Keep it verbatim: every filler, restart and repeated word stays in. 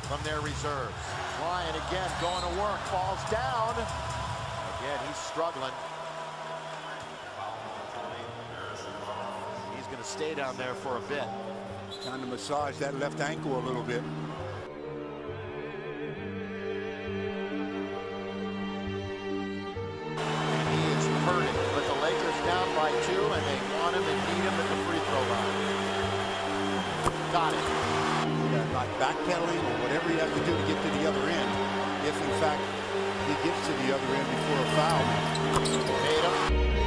from their reserves. Ryan again going to work, falls down. Again, he's struggling. He's going to stay down there for a bit. Trying to massage that left ankle a little bit. And he is hurting, but the Lakers down by two, and they want him and need him at the free throw line. Got it. Yeah, like backpedaling or whatever he has to do to get to the other end. If in fact he gets to the other end before a foul. Made him.